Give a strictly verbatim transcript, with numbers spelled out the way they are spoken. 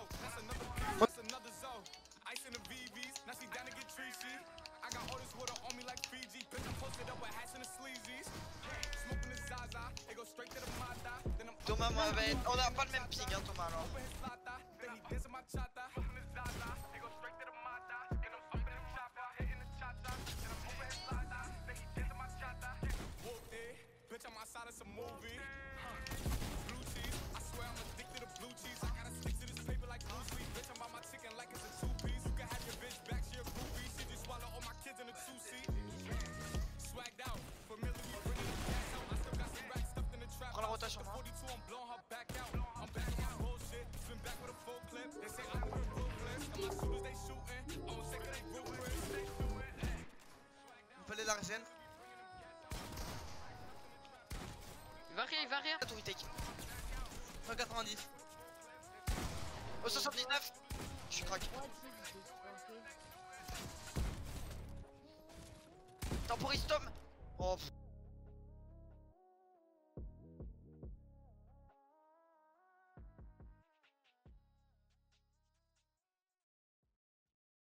Thomas, moi, va être... on a pas le même ping, hein, Thomas, alors. Bitch, I'm outside of some movie. Blue cheese, I swear I'm addicted to blue cheese. I gotta stick to this paper like blue sleep. Bitch, I'm about my chicken like it's a two piece. You can have your bitch back, she a groupie. She just swallow all my kids in a two seat. Swagged out, familiar, we bringing the gas out. I still got some racks stuffed in the trap. Prends la rotation, moi. forty-two, I'm blowing her back out. I'm back on my bullshit. Spin back with a full clip. They say I'm moving ruthless. And my shooters, they shooting. I'm sick of they ruthless. Il me fallait de la régène. Il va rien, il va rien. La tour take. cent quatre-vingt-dix. Au soixante-dix-neuf. Je suis crack. Temporise Tom. Oh.